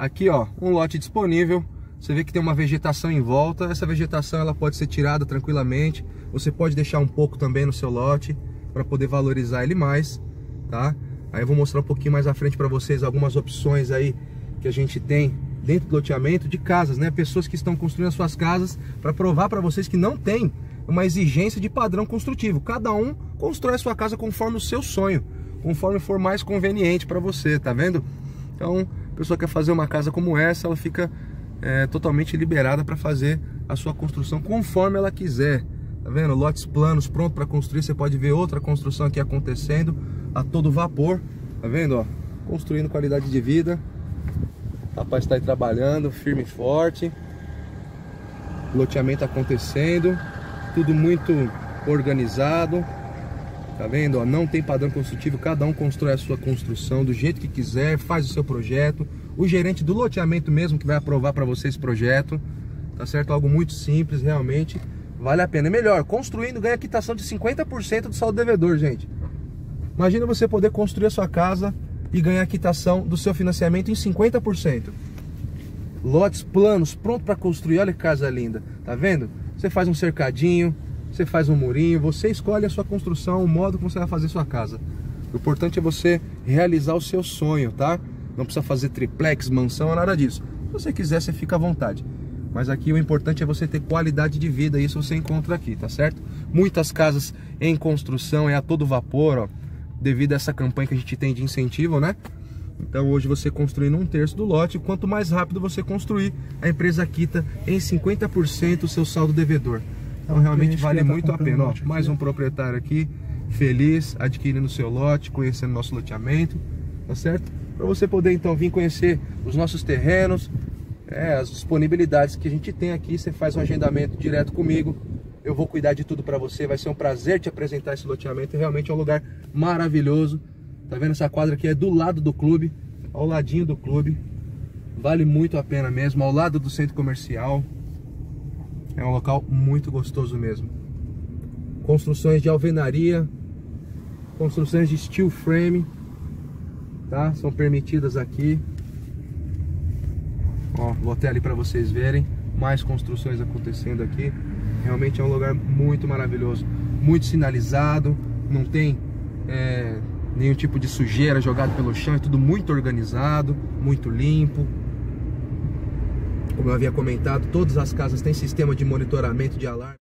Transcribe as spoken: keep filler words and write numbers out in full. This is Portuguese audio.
Aqui, ó, um lote disponível. Você vê que tem uma vegetação em volta. Essa vegetação ela pode ser tirada tranquilamente. Você pode deixar um pouco também no seu lote para poder valorizar ele mais, tá? Aí eu vou mostrar um pouquinho mais à frente para vocês algumas opções aí que a gente tem dentro do loteamento de casas, né? Pessoas que estão construindo as suas casas, para provar para vocês que não tem uma exigência de padrão construtivo. Cada um constrói a sua casa conforme o seu sonho, conforme for mais conveniente para você, tá vendo? Então, a pessoa quer fazer uma casa como essa, ela fica é, totalmente liberada para fazer a sua construção conforme ela quiser. Tá vendo? Lotes planos, pronto para construir. Você pode ver outra construção aqui acontecendo a todo vapor. Tá vendo? Ó, construindo qualidade de vida. O rapaz está aí trabalhando firme e forte. Loteamento acontecendo. Tudo muito organizado. Tá vendo? Ó, não tem padrão construtivo. Cada um constrói a sua construção do jeito que quiser. Faz o seu projeto. O gerente do loteamento mesmo que vai aprovar para você esse projeto. Tá certo? Algo muito simples, realmente. Vale a pena. É melhor, construindo ganha quitação de cinquenta por cento do saldo devedor, gente. Imagina você poder construir a sua casa e ganhar quitação do seu financiamento em cinquenta por cento. Lotes planos, pronto para construir. Olha que casa linda. Tá vendo? Você faz um cercadinho, você faz um murinho, você escolhe a sua construção, o modo como você vai fazer sua casa. O importante é você realizar o seu sonho, tá? Não precisa fazer triplex, mansão, nada disso. Se você quiser, você fica à vontade. Mas aqui o importante é você ter qualidade de vida, e isso você encontra aqui, tá certo? Muitas casas em construção, é a todo vapor, ó, devido a essa campanha que a gente tem de incentivo, né? Então hoje você construindo um terço do lote, quanto mais rápido você construir, a empresa quita em cinquenta por cento o seu saldo devedor. Então realmente vale muito a pena, ó. Mais um proprietário aqui, feliz, adquirindo o seu lote, conhecendo nosso loteamento, tá certo? Para você poder então vir conhecer os nossos terrenos, É, as disponibilidades que a gente tem aqui. Você faz um agendamento direto comigo, eu vou cuidar de tudo para você. Vai ser um prazer te apresentar esse loteamento. Realmente é um lugar maravilhoso. Tá vendo? Essa quadra aqui é do lado do clube, ao ladinho do clube. Vale muito a pena mesmo, ao lado do centro comercial. É um local muito gostoso mesmo. Construções de alvenaria, construções de steel frame, tá? São permitidas aqui. Ó, vou até ali para vocês verem mais construções acontecendo aqui. Realmente é um lugar muito maravilhoso, muito sinalizado, não tem é, nenhum tipo de sujeira jogado pelo chão, é tudo muito organizado, muito limpo. Como eu havia comentado, todas as casas têm sistema de monitoramento de alarme.